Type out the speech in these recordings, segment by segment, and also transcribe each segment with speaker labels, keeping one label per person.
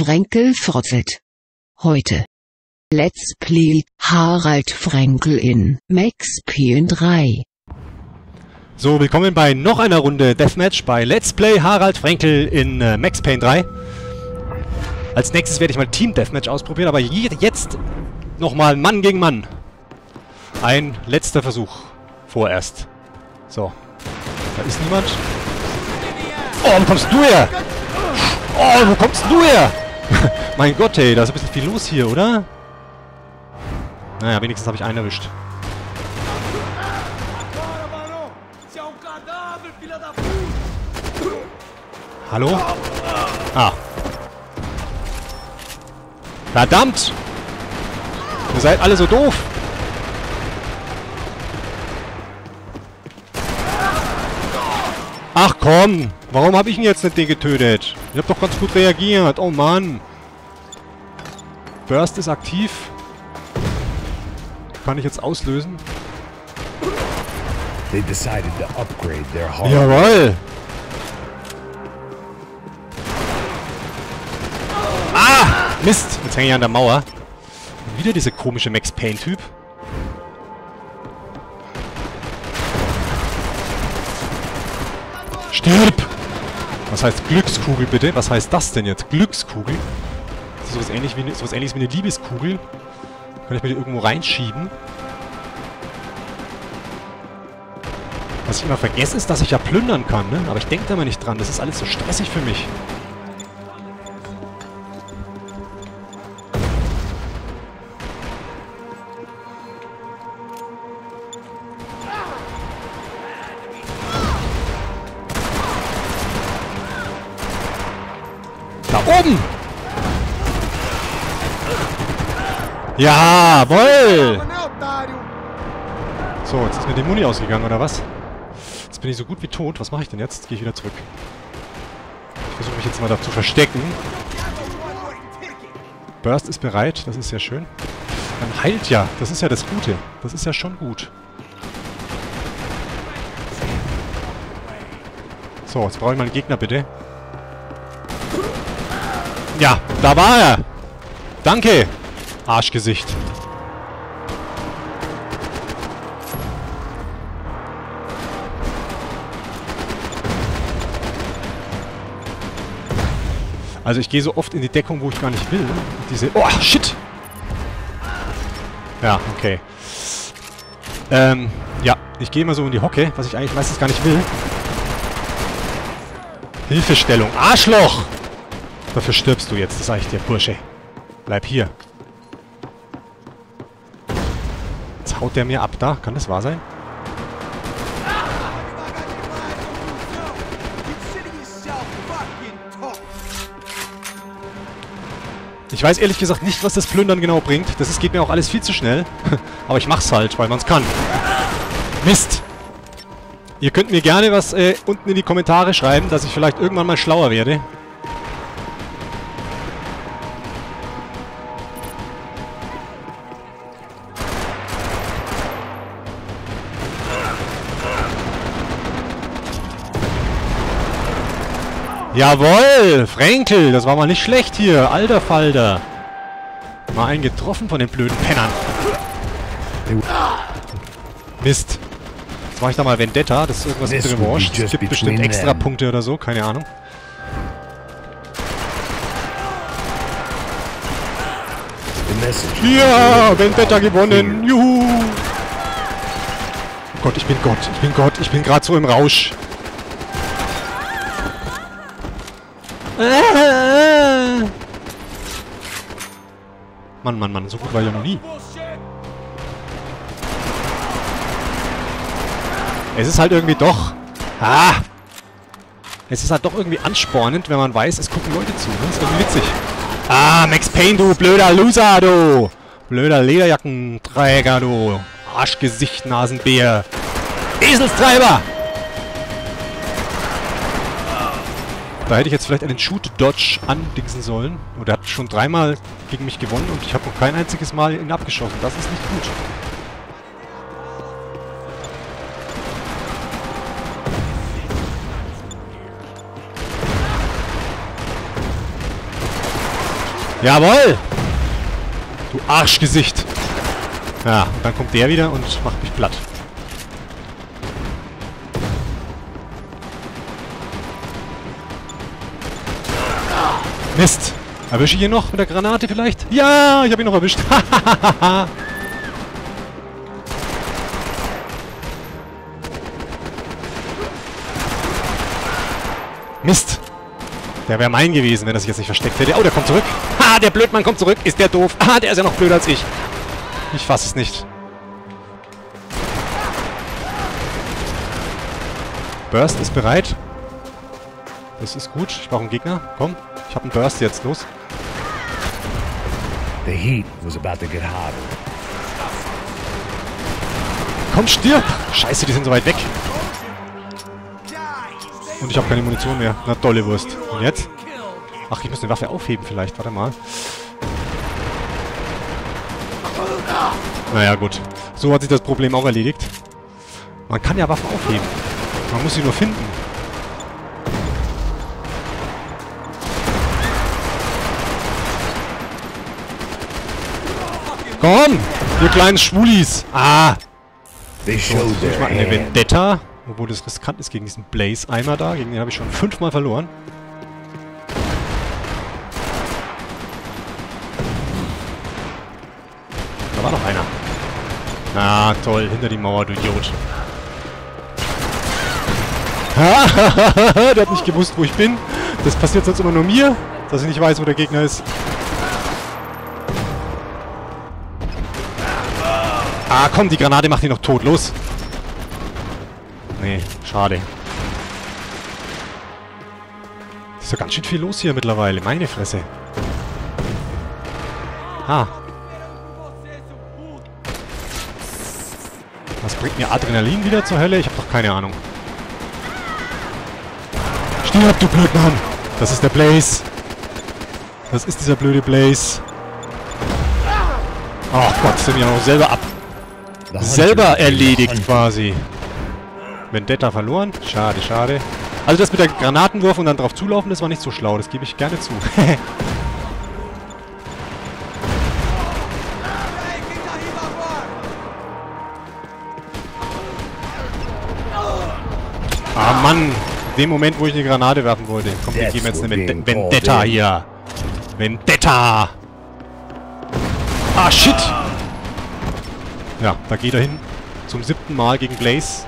Speaker 1: Frenkel fortsetzt. Heute. Let's Play Harald Frenkel in Max Payne 3.
Speaker 2: So, willkommen bei noch einer Runde Deathmatch bei Let's Play Harald Frenkel in Max Payne 3. Als nächstes werde ich mal Team Deathmatch ausprobieren, aber jetzt nochmal Mann gegen Mann. Ein letzter Versuch. Vorerst. So. Da ist niemand. Oh, wo kommst du her? Oh, wo kommst du her? Mein Gott, ey, da ist ein bisschen viel los hier, oder? Naja, wenigstens habe ich einen erwischt. Hallo? Ah. Verdammt! Ihr seid alle so doof! Ach komm! Warum habe ich ihn jetzt nicht den getötet? Ich habe doch ganz gut reagiert. Oh Mann! Burst ist aktiv. Kann ich jetzt auslösen?
Speaker 3: They decided to upgrade their hardware.
Speaker 2: Jawoll! Ah! Mist! Jetzt hänge ich an der Mauer. Und wieder dieser komische Max Payne-Typ. Stirb! Was heißt Glückskugel bitte? Was heißt das denn jetzt? Glückskugel? Das ist sowas ähnliches wie eine Liebeskugel. Kann ich mir die irgendwo reinschieben? Was ich immer vergesse, ist, dass ich ja plündern kann, ne? Aber ich denke da mal nicht dran. Das ist alles so stressig für mich. Da oben! Jawoll! So, jetzt ist mir die Muni ausgegangen, oder was? Jetzt bin ich so gut wie tot. Was mache ich denn jetzt? Gehe ich wieder zurück. Ich versuche mich jetzt mal da zu verstecken. Burst ist bereit. Das ist sehr schön. Dann heilt ja. Das ist ja das Gute. Das ist ja schon gut. So, jetzt brauche ich mal einen Gegner, bitte. Ja, da war er. Danke. Arschgesicht. Also ich gehe so oft in die Deckung, wo ich gar nicht will. Diese... Oh, shit! Ja, okay. Ja, ich gehe immer so in die Hocke, was ich eigentlich meistens gar nicht will. Hilfestellung. Arschloch! Dafür stirbst du jetzt, das sage ich dir, Bursche. Bleib hier. Jetzt haut der mir ab da. Kann das wahr sein? Ich weiß ehrlich gesagt nicht, was das Plündern genau bringt. Das geht mir auch alles viel zu schnell. Aber ich mach's halt, weil man's kann. Mist! Ihr könnt mir gerne was unten in die Kommentare schreiben, dass ich vielleicht irgendwann mal schlauer werde. Jawohl! Frenkel! Das war mal nicht schlecht hier. Alter Falter. Mal einen getroffen von den blöden Pennern. Mist. Jetzt mache ich da mal Vendetta. Das ist irgendwas mit Revanche. Es gibt bestimmt extra Punkte oder so. Keine Ahnung. Ja! Vendetta gewonnen! Juhu! Gott, ich bin Gott. Ich bin Gott. Ich bin gerade so im Rausch. Mann, Mann, Mann, so gut war ich ja noch nie. Es ist halt irgendwie doch... Ah! Es ist halt doch irgendwie anspornend, wenn man weiß, es gucken Leute zu. Ne? Das ist irgendwie witzig. Ah, Max Payne, du blöder Loser, du! Blöder Lederjackenträger, du! Arschgesicht, Nasenbär! Eselstreiber! Da hätte ich jetzt vielleicht einen Shoot-Dodge andingsen sollen. Und er hat schon 3-mal gegen mich gewonnen und ich habe noch kein einziges Mal ihn abgeschossen. Das ist nicht gut. Jawohl! Du Arschgesicht! Ja, und dann kommt der wieder und macht mich platt. Mist! Erwische ich ihn noch mit der Granate vielleicht? Ja, ich habe ihn noch erwischt. Mist! Der wäre mein gewesen, wenn er sich jetzt nicht versteckt hätte. Oh, der kommt zurück. Ha, der Blödmann kommt zurück. Ist der doof. Ah, der ist ja noch blöder als ich. Ich fasse es nicht. Burst ist bereit. Das ist gut. Ich brauche einen Gegner. Komm, ich habe einen Burst jetzt. Los.
Speaker 3: The heat was about to get hotter.
Speaker 2: Komm, stirb! Scheiße, die sind so weit weg. Und ich habe keine Munition mehr. Na, dolle Wurst. Und jetzt? Ach, ich muss eine Waffe aufheben vielleicht. Warte mal. Naja, gut. So hat sich das Problem auch erledigt. Man kann ja Waffen aufheben. Man muss sie nur finden. Komm! Ihr kleinen Schwulis! Ah!
Speaker 3: They
Speaker 2: So,
Speaker 3: showed
Speaker 2: jetzt muss ich mal
Speaker 3: their
Speaker 2: eine
Speaker 3: hand.
Speaker 2: Vendetta. Obwohl das riskant ist gegen diesen Blaze-Eimer da. Gegen den habe ich schon 5-mal verloren. Da war noch einer. Ah, toll. Hinter die Mauer, du Idiot. Der hat nicht gewusst, wo ich bin. Das passiert sonst immer nur mir, dass ich nicht weiß, wo der Gegner ist. Ah, komm, die Granate macht ihn noch tot. Los. Nee, schade. Ist ja ganz schön viel los hier mittlerweile. Meine Fresse. Ah. Was bringt mir Adrenalin wieder zur Hölle? Ich habe doch keine Ahnung. Stirb, du Blödmann! Das ist der Blaze. Das ist dieser blöde Blaze. Ach Gott, sind ja noch selber
Speaker 3: The hunter
Speaker 2: selber
Speaker 3: became
Speaker 2: erledigt
Speaker 3: hunted.
Speaker 2: quasi. Vendetta verloren. Schade, schade. Also das mit der Granatenwurf und dann drauf zulaufen, das war nicht so schlau. Das gebe ich gerne zu. Ah Mann. In dem Moment, wo ich eine Granate werfen wollte. Komm, wir geben jetzt eine Vendetta hier. Vendetta. Ah, shit. Ja, da geht er hin. Zum 7. Mal gegen Blaze.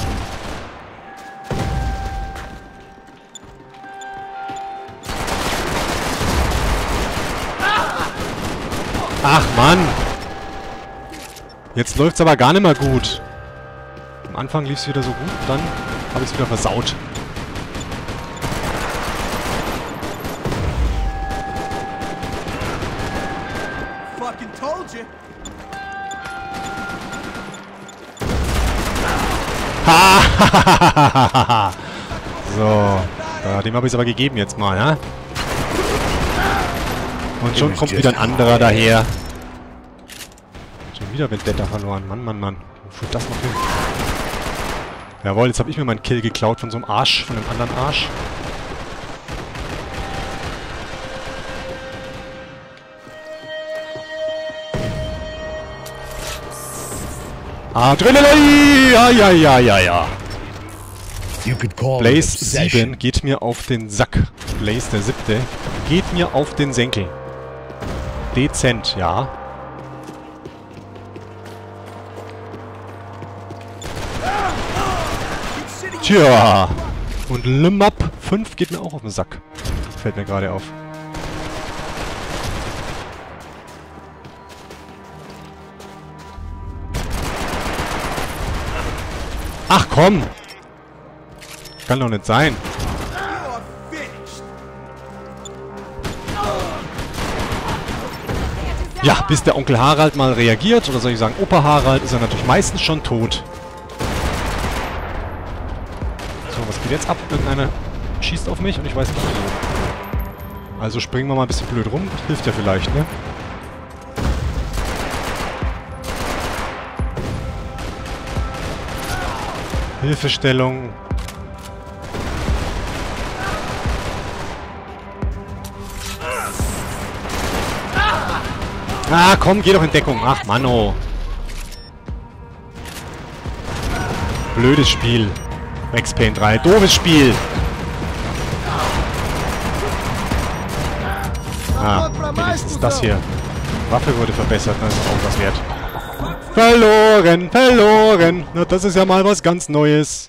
Speaker 2: Ach, Mann. Jetzt läuft's aber gar nicht mehr gut. Am Anfang lief's wieder so gut, dann habe ich's wieder versaut.
Speaker 4: Fucking told you.
Speaker 2: So, dem habe ich es aber gegeben jetzt mal, ja? Und schon kommt wieder ein anderer daher. Schon wieder Vendetta verloren. Mann, Mann, Mann. Wo führt das noch hin? Jawohl, jetzt habe ich mir meinen Kill geklaut von so einem Arsch, von einem anderen Arsch. Adrenalin! Ja, ja, ja, ja, ja.
Speaker 3: You could call it
Speaker 2: Blaze
Speaker 3: obsession.
Speaker 2: 7 geht mir auf den Sack. Blaze der 7. geht mir auf den Senkel. Dezent, ja. Tja. Und Limap 5 geht mir auch auf den Sack. Fällt mir gerade auf. Ach komm! Kann doch nicht sein.
Speaker 4: You are finished.
Speaker 2: Ja, bis der Onkel Harald mal reagiert, oder soll ich sagen Opa Harald, ist er natürlich meistens schon tot. So, was geht jetzt ab? Irgendeiner schießt auf mich und ich weiß nicht wo. Also springen wir mal ein bisschen blöd rum. Hilft ja vielleicht, ne? Hilfestellung. Ah, komm, geh doch in Deckung. Ach, Manno. Blödes Spiel. Max Payne 3. Doofes Spiel. Ah, wenigstens das hier. Waffe wurde verbessert, das ist auch was wert. Verloren, verloren. Na, das ist ja mal was ganz Neues.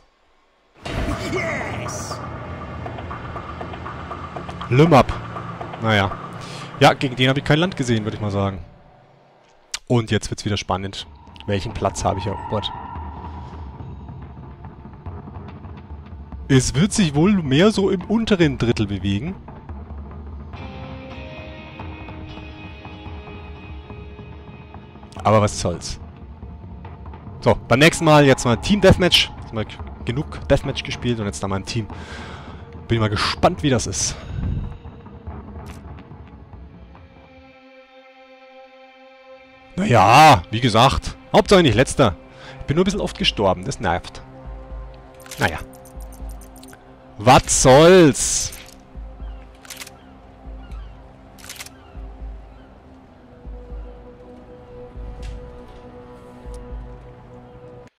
Speaker 2: Lümap. Naja. Ja, gegen den habe ich kein Land gesehen, würde ich mal sagen. Und jetzt wird's wieder spannend. Welchen Platz habe ich erobert? Es wird sich wohl mehr so im unteren Drittel bewegen. Aber was soll's. So, beim nächsten Mal jetzt mal Team Deathmatch. Jetzt mal genug Deathmatch gespielt und jetzt dann mal ein Team. Bin mal gespannt, wie das ist. Naja, wie gesagt, Hauptsache nicht letzter. Ich bin nur ein bisschen oft gestorben, das nervt. Naja. Was soll's?